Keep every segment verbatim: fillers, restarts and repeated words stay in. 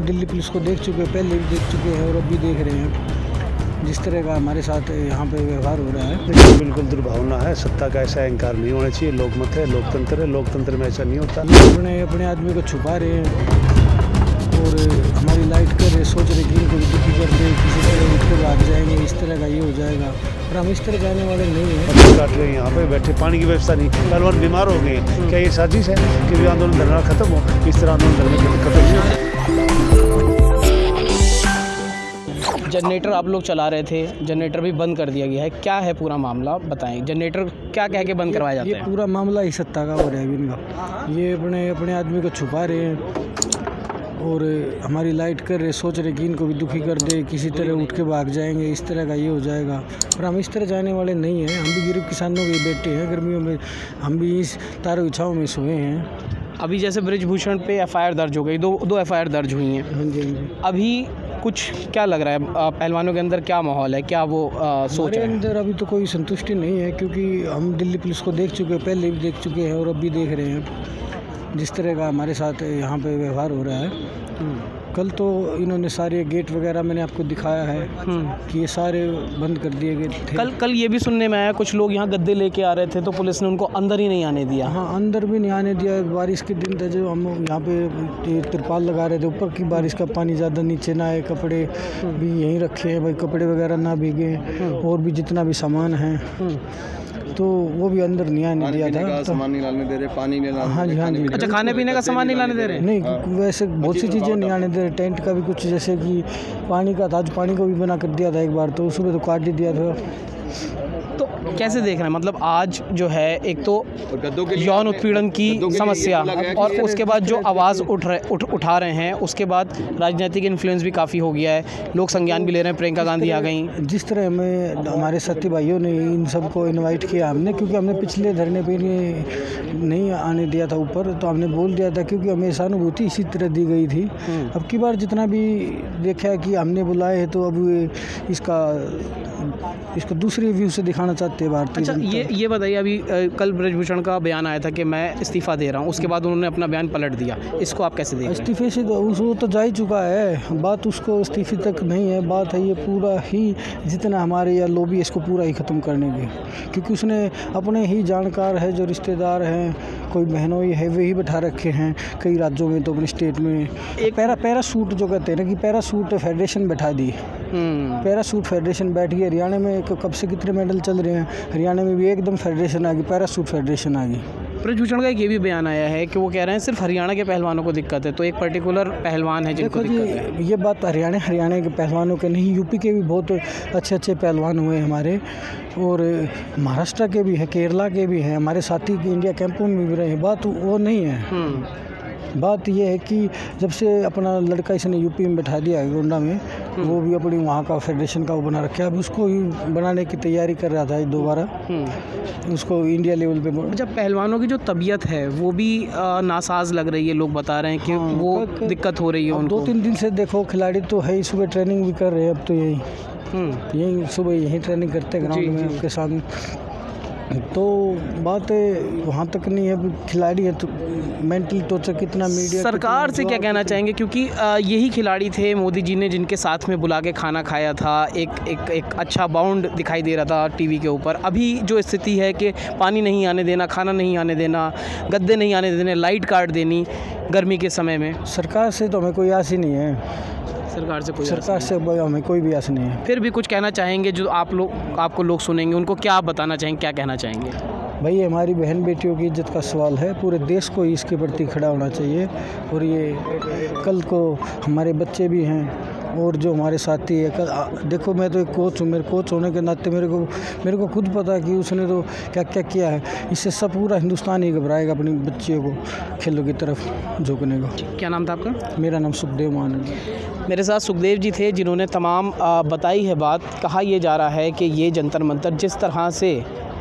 Delhi police को देख चुके हैं, पहले भी देख चुके हैं और अब भी देख रहे हैं जिस तरह का हमारे साथ यहाँ पे व्यवहार हो रहा है। बिल्कुल दुर्भावना है। सत्ता का ऐसा अहंकार नहीं होना चाहिए। लोकमत है, लोकतंत्र है, लोकतंत्र में ऐसा नहीं होता। अपने अपने आदमी को छुपा रहे हैं और हमारी लाइट कर रहे, सोच रहे कि इनको भी दुखी कर दे, किसी तरह उठ के भाग जाएंगे, इस तरह का ये हो जाएगा। और हम इस तरह जाने वाले नहीं हैं। पत्थर काट रहे हैं, यहाँ पे बैठे, पानी की व्यवस्था नहीं, पहलवान बीमार हो गए। क्या ये साजिश है कि भी आंदोलन धरना खत्म हो? इस तरह आंदोलन धरना खत्म नहीं होता। जनरेटर आप लोग चला रहे थे, जनरेटर भी बंद कर दिया गया है, क्या है पूरा मामला बताएं? जनरेटर क्या कह के बंद करवाया जाता है? ये पूरा मामला ही सत्ता का हो रहा है इनका। ये अपने अपने आदमी को छुपा रहे हैं और हमारी लाइट कर रहे, सोच रहे कि इनको भी दुखी कर दे, किसी तरह उठ के भाग जाएंगे, इस तरह का ये हो जाएगा। और हम इस तरह जाने वाले नहीं हैं। हम भी गरीब किसानों के बेटे हैं, गर्मियों में हम भी इस तारों इच्छाओं में सोए हैं। अभी जैसे ब्रिजभूषण पे एफ आई आर दर्ज हो गई, दो दो एफ आई आर दर्ज हुई हैं। हाँ जी, हाँ जी। अभी कुछ क्या लग रहा है, पहलवानों के अंदर क्या माहौल है, क्या वो आ, सोच रहे हैं? अंदर अभी तो कोई संतुष्टि नहीं है, क्योंकि हम दिल्ली पुलिस को देख चुके हैं, पहले भी देख चुके हैं और अब भी देख रहे हैं जिस तरह का हमारे साथ यहाँ पे व्यवहार हो रहा है। कल तो इन्होंने सारे गेट वगैरह मैंने आपको दिखाया है कि ये सारे बंद कर दिए गए थे। कल कल ये भी सुनने में आया कुछ लोग यहाँ गद्दे लेके आ रहे थे तो पुलिस ने उनको अंदर ही नहीं आने दिया। हाँ, अंदर भी नहीं आने दिया। बारिश के दिन था जो हम यहाँ पे तिरपाल लगा रहे थे, ऊपर की बारिश का पानी ज़्यादा नीचे ना आए, कपड़े भी यहीं रखे हैं भाई, कपड़े वगैरह ना भीगे और भी जितना भी सामान है तो वो भी अंदर नहीं आने दिया था। सामान नहीं लाने दे रहे, पानी नहीं लाने। हाँ जी, हाँ जी। अच्छा, खाने पीने का सामान नहीं लाने दे रहे? नहीं, वैसे बहुत सी चीज़ें नहीं आने दे रहे। टेंट का भी कुछ, जैसे कि पानी का था, आज पानी को भी बना कर दिया था एक बार, तो सुबह तो काट ही दिया था। तो कैसे देख रहे हैं, मतलब आज जो है एक तो यौन उत्पीड़न की समस्या और उसके बाद जो आवाज़ उठ रहे उठ उठा रहे हैं, उसके बाद राजनीतिक इन्फ्लुएंस भी काफ़ी हो गया है, लोग संज्ञान भी ले रहे हैं, प्रियंका गांधी आ गई। जिस तरह हमें हमारे साथी भाइयों ने इन सबको इनवाइट किया हमने, क्योंकि हमने पिछले धरने पे नहीं आने दिया था ऊपर, तो हमने बोल दिया था क्योंकि हमें सहानुभूति इसी तरह दी गई थी। अब की बार जितना भी देखा कि हमने बुलाए है, तो अब इसका इसको दूसरे व्यू से दिखाना चाहते हैं भारतीय। अच्छा, ये ये बताइए, अभी कल ब्रिजभूषण का बयान आया था कि मैं इस्तीफ़ा दे रहा हूँ, उसके बाद उन्होंने अपना बयान पलट दिया, इसको आप कैसे देख रहे हैं? इस्तीफे से तो वो तो जा ही चुका है, बात उसको इस्तीफे तक नहीं है, बात है ये पूरा ही जितना हमारे या लोबी इसको पूरा ही ख़त्म करने की, क्योंकि उसने अपने ही जानकार है, जो रिश्तेदार हैं, कोई बहनोई है, वही बैठा रखे हैं कई राज्यों में, तो अपने स्टेट में एक पैरा पैरासूट जो कहते हैं ना कि पैरासूट फेडरेशन बैठा दी। पैरासूट फेडरेशन बैठ गई। हरियाणा में कब से कितने मेडल चल रहे हैं, हरियाणा में भी एकदम फेडरेशन आ गई, पैरासूट फेडरेशन आ गई। ब्रिजभूषण का एक ये भी बयान आया है कि वो कह रहे हैं सिर्फ हरियाणा के पहलवानों को दिक्कत है, तो एक पर्टिकुलर पहलवान है जिनको दिक्कत है। ये बात हरियाणा हरियाणा के पहलवानों के नहीं, यूपी के भी बहुत अच्छे अच्छे पहलवान हुए हमारे, और महाराष्ट्र के भी हैं, केरला के भी हैं, हमारे साथी इंडिया कैंपों में भी रहे हैं। बात वो नहीं है। बात यह है कि जब से अपना लड़का इसने यूपी में बैठा दिया है गोंडा में, वो भी अपनी वहाँ का फेडरेशन का वो बना रखा है, अब उसको ही बनाने की तैयारी कर रहा था दोबारा, उसको इंडिया लेवल पे। अच्छा, पहलवानों की जो तबीयत है वो भी नासाज लग रही है, लोग बता रहे हैं कि हाँ, वो दिक्कत हो रही है उनको। दो तीन दिन से देखो खिलाड़ी तो है ही, सुबह ट्रेनिंग भी कर रहे हैं, अब तो यही यही सुबह यही ट्रेनिंग करते हैं ग्राउंड में उनके साथ। तो बात वहाँ तक नहीं है, खिलाड़ी है तो मेंटल टॉर्चर कितना मीडिया। सरकार से क्या कहना चाहेंगे, क्योंकि यही खिलाड़ी थे मोदी जी ने जिनके साथ में बुला के खाना खाया था, एक एक एक अच्छा बाउंड दिखाई दे रहा था टीवी के ऊपर। अभी जो स्थिति है कि पानी नहीं आने देना, खाना नहीं आने देना, गद्दे नहीं आने देने, लाइट काट देनी गर्मी के समय में। सरकार से तो हमें कोई आस ही नहीं है, सरकार से कोई सरकार से हमें कोई भी आस नहीं है। फिर भी कुछ कहना चाहेंगे जो आप लोग आपको लोग सुनेंगे, उनको क्या बताना चाहेंगे, क्या कहना चाहेंगे? भाई, हमारी बहन बेटियों की इज्जत का सवाल है, पूरे देश को इसके प्रति खड़ा होना चाहिए। और ये कल को हमारे बच्चे भी हैं और जो हमारे साथी है, कल देखो मैं तो एक कोच हूँ, मेरे कोच होने के नाते मेरे को मेरे को खुद पता है कि उसने तो क्या क्या किया है। इससे सब पूरा हिंदुस्तान ही घबराएगा अपनी बच्चियों को खेलों की तरफ झुकने को। क्या नाम था आपका? मेरा नाम सुखदेव मान है। मेरे साथ सुखदेव जी थे जिन्होंने तमाम बताई है बात। कहा यह जा रहा है कि ये जंतर मंतर जिस तरह से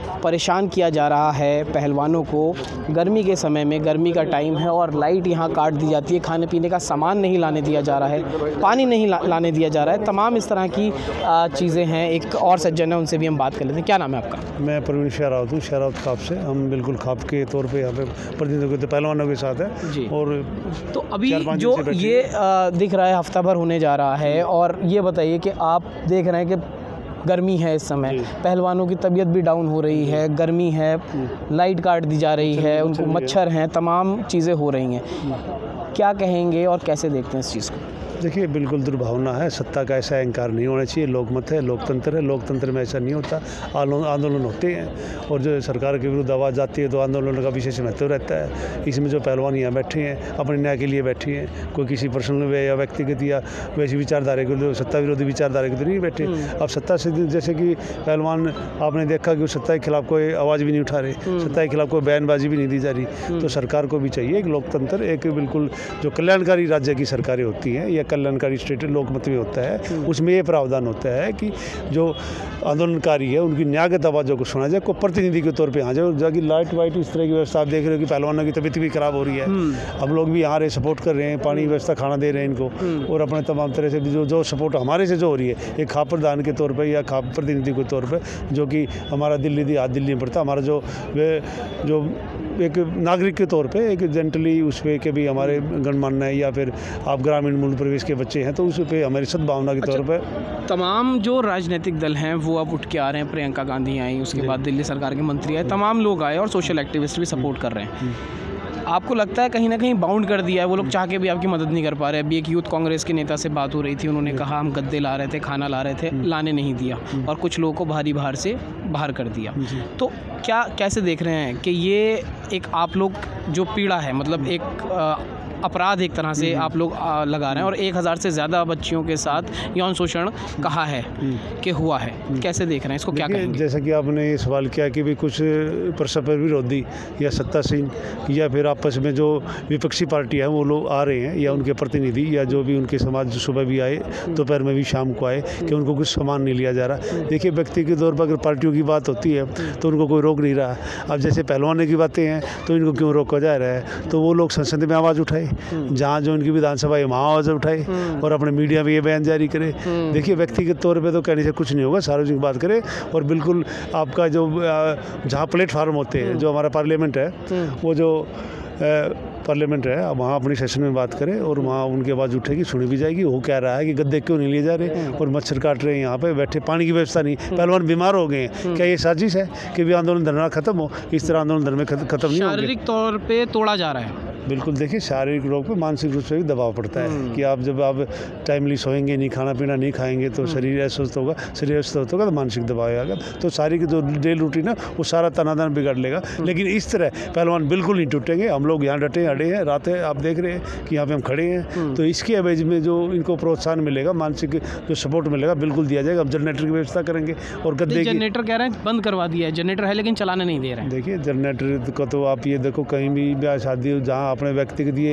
परेशान किया जा रहा है पहलवानों को गर्मी के समय में। गर्मी का टाइम है और लाइट यहाँ काट दी जाती है, खाने पीने का सामान नहीं लाने दिया जा रहा है, पानी नहीं ला, लाने दिया जा रहा है। तमाम इस तरह की चीज़ें हैं। एक और सज्जन है, उनसे भी हम बात कर लेते हैं। क्या नाम है आपका? मैं प्रवीण शहरावत हूँ, शहरावत खाप से। हम बिल्कुल खाप के तौर पे यहाँ पे प्रतिनिधित्व के पहलवानों के साथ है जी। और तो अभी जो ये आ, दिख रहा है हफ्ता भर होने जा रहा है, और ये बताइए कि आप देख रहे हैं कि गर्मी है इस समय, पहलवानों की तबीयत भी डाउन हो रही है, गर्मी है, लाइट काट दी जा रही है, उनको मच्छर हैं, तमाम चीज़ें हो रही हैं। क्या कहेंगे और कैसे देखते हैं इस चीज़ को? देखिए, बिल्कुल दुर्भावना है। सत्ता का ऐसा अहंकार नहीं होना चाहिए। लोकमत है, लोकतंत्र है, लोकतंत्र में ऐसा नहीं होता। आंदोलन होते हैं और जो सरकार के विरुद्ध आवाज़ जाती है तो आंदोलन का विशेष महत्व रहता है। इसमें जो पहलवान यहाँ बैठे हैं अपने न्याय के लिए बैठे हैं, कोई किसी पर्सनल वे या व्यक्तिगत या वैसी विचारधारा के लिए, सत्ता विरोधी विचारधारा के लिए नहीं बैठे। अब सत्ता से जैसे कि पहलवान आपने देखा कि सत्ता के खिलाफ कोई आवाज़ भी नहीं उठा रहे, सत्ता के खिलाफ कोई बयानबाजी भी नहीं दी जा रही। तो सरकार को भी चाहिए एक लोकतंत्र, एक बिल्कुल जो कल्याणकारी राज्य की सरकारें होती हैं या कल्याणकारी स्टेट लोकमत में होता है, उसमें ये प्रावधान होता है कि जो आंदोलनकारी है उनकी न्यायगत आवाज़ों को सुना जाए, को प्रतिनिधि के तौर पे आ जाए। जाकि लाइट वाइट इस तरह की व्यवस्था आप देख रहे हो कि पहलवानों की तबीयत भी खराब हो रही है। हम लोग भी यहाँ रहे, सपोर्ट कर रहे हैं, पानी की व्यवस्था, खाना दे रहे हैं इनको, और अपने तमाम तरह से जो जो सपोर्ट हमारे से जो हो रही है, एक खाप प्रधान के तौर पर या खाप प्रतिनिधि के तौर पर, जो कि हमारा दिल्ली दी हाथ दिल्ली में पड़ता, हमारा जो वे जो एक नागरिक के तौर पे एक जेंटली उस पर के भी हमारे गणमान्य है, या फिर आप ग्रामीण मूल प्रवेश के बच्चे हैं तो उस पर हमारी सद्भावना के तौर पे तमाम जो राजनीतिक दल हैं वो अब उठ के आ रहे हैं। प्रियंका गांधी आई, उसके बाद दिल्ली सरकार के मंत्री आए, तमाम लोग आए और सोशल एक्टिविस्ट भी सपोर्ट कर रहे हैं। आपको लगता है कहीं ना कहीं बाउंड कर दिया है, वो लोग चाह के भी आपकी मदद नहीं कर पा रहे? अभी एक यूथ कांग्रेस के नेता से बात हो रही थी, उन्होंने कहा हम गद्दे ला रहे थे, खाना ला रहे थे, लाने नहीं दिया, और कुछ लोगों को भारी भार से बाहर कर दिया। तो क्या कैसे देख रहे हैं कि ये एक आप लोग जो पीड़ा है, मतलब एक आ, अपराध एक तरह से आप लोग लगा रहे हैं, और एक हज़ार से ज़्यादा बच्चियों के साथ यौन शोषण कहा है कि हुआ है, कैसे देख रहे हैं इसको? क्या कहेंगे? जैसा कि आपने ये सवाल किया कि भी कुछ परस्पर विरोधी या सत्तासीन या फिर आपस में जो विपक्षी पार्टी है वो लोग आ रहे हैं, या उनके प्रतिनिधि या जो भी उनके समाज सुबह भी आए, दोपहर में भी शाम को आए, कि उनको कुछ सामान नहीं लिया जा रहा। देखिए, व्यक्ति के तौर पर अगर पार्टियों की बात होती है तो उनको कोई रोक नहीं रहा। अब जैसे पहलवानों की बातें हैं तो इनको क्यों रोका जा रहा है? तो वो लोग संसद में आवाज़ उठाए, जहाँ जो उनकी विधानसभा है वहाँ आवाज़ उठाए, और अपने मीडिया में ये बयान जारी करे। देखिए, व्यक्तिगत तौर पे तो कहने से कुछ नहीं होगा, सार्वजनिक बात करें। और बिल्कुल आपका जो जहाँ प्लेटफार्म होते हैं, जो हमारा पार्लियामेंट है, वो जो पार्लियामेंट है, वहाँ अपनी सेशन में बात करें और वहाँ उनकी आवाज़ उठेगी, सुनी भी जाएगी। वो कह रहा है कि गद्दे क्यों नहीं लिए जा रहे और मच्छर काट रहे हैं यहाँ पे बैठे, पानी की व्यवस्था नहीं, पहलवान बीमार हो गए हैं। क्या ये साजिश है कि भी आंदोलन धरना खत्म हो? इस तरह आंदोलन धरना खत्म नहीं होंगे। शारीरिक तौर पे तोड़ा जा रहा है। बिल्कुल, देखिए, शारीरिक रोग पे मानसिक रूप से भी दबाव पड़ता है कि आप जब आप टाइमली सोएंगे नहीं, खाना पीना नहीं खाएंगे तो शरीर अस्वस्थ होगा, शरीर अस्वस्थ होगा तो मानसिक दबाव आएगा, तो सारी की जो डेली रूटीन है वो सारा तनातन बिगाड़ लेगा। लेकिन इस तरह पहलवान बिल्कुल नहीं टूटेंगे। हम लोग यहाँ डटे अड़े हैं, रात है, आप देख रहे हैं कि यहाँ पे हम खड़े हैं, तो इसके एवज में जो इनको प्रोत्साहन मिलेगा, मानसिक जो सपोर्ट मिलेगा, बिल्कुल दिया जाएगा। अब जनरेटर की व्यवस्था करेंगे और गद्दे जनरेटर कह रहे हैं बंद करवा दिया है, जनरेटर है लेकिन चलाने नहीं दे रहे हैं। देखिए, जनरेटर का तो आप ये देखो, कहीं भी ब्याह शादी जहाँ अपने व्यक्ति के दिए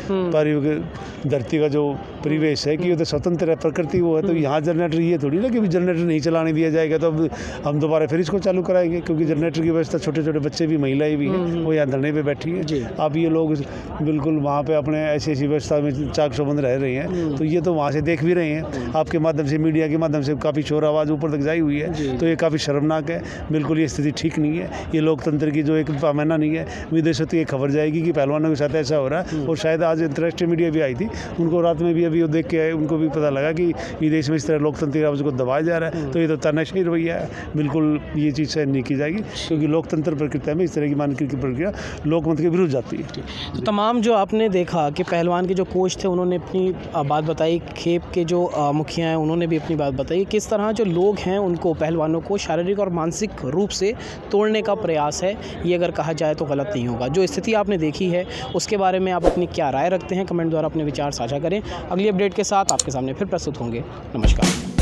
पारिवारिक धरती का जो परिवेश है कि ये तो स्वतंत्र है, प्रकृति वो है, तो यहाँ जनरेटर ये थोड़ी ना कि जनरेटर नहीं चलाने दिया जाएगा तो अब हम दोबारा फिर इसको चालू कराएंगे, क्योंकि जनरेटर की व्यवस्था, छोटे छोटे बच्चे भी, महिलाएं भी हैं, वो यहाँ धरने पे बैठी हैं। अब ये लोग बिल्कुल वहाँ पे अपने ऐसी ऐसी व्यवस्था में चाक चौबंद रह रहे हैं, तो ये तो वहाँ से देख भी रहे हैं। आपके माध्यम से, मीडिया के माध्यम से काफ़ी शोर आवाज़ ऊपर तक जाई हुई है, तो ये काफ़ी शर्मनाक है। बिल्कुल ये स्थिति ठीक नहीं है, ये लोकतंत्र की जो एक पैमाना नहीं है। विदेशों से ये खबर जाएगी कि पहलवानों के साथ ऐसा हो रहा है, और शायद आज अंतर्राष्ट्रीय मीडिया भी आई थी, उनको रात में भी अभी वो देख के आए, उनको भी पता लगा कि विदेश में इस तरह लोकतंत्र की आवाज़ को दबाया जा रहा है। तो ये तो तानाशाही रवैया है, बिल्कुल ये चीज़ सहन नहीं की जाएगी, क्योंकि लोकतंत्र प्रक्रिया में इस तरह की मानकीकृत की प्रक्रिया लोकमत के विरुद्ध जाती है। तो तमाम जो आपने देखा कि पहलवान के जो कोच थे उन्होंने अपनी बात बताई, खेप के जो मुखिया हैं उन्होंने भी अपनी बात बताई, किस तरह जो लोग हैं उनको, पहलवानों को शारीरिक और मानसिक रूप से तोड़ने का प्रयास है। ये अगर कहा जाए तो गलत नहीं होगा। जो स्थिति आपने देखी है उसके बारे में आप अपनी क्या राय रखते हैं, कमेंट द्वारा अपने विचार साझा करें। अगली अपडेट के साथ आपके सामने फिर प्रस्तुत होंगे। नमस्कार।